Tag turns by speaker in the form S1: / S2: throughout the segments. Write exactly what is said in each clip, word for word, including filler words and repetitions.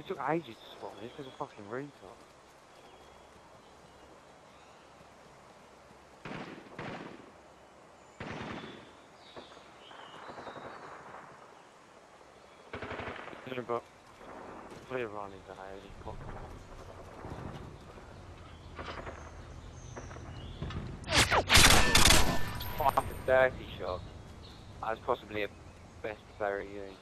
S1: It took ages to spawn. This is a fucking retard. Yeah, but clear run is a highly popular. Fucking dirty shot. I was possibly a best player at uni.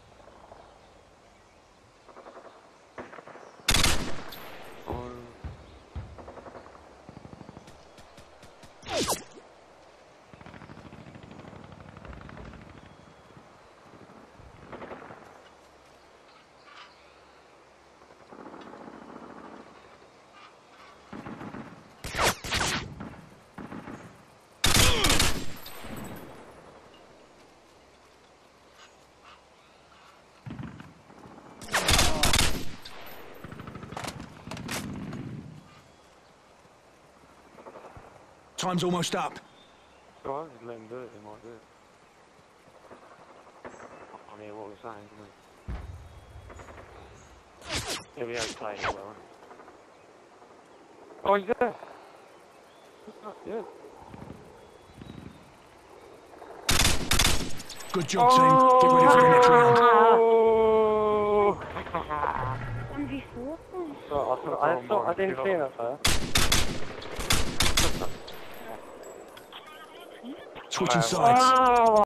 S2: Time's almost up.
S1: Alright, just let him do it, he might do it. I can't hear what we're saying, can we? Yeah, we have played it well, right? Oh, he's there! Yeah.
S2: Good job, oh, team. Get ready for the next round.
S3: one v four?
S1: So, I, thought, I, thought, I didn't see that first.
S2: Switching sides.
S1: Oh.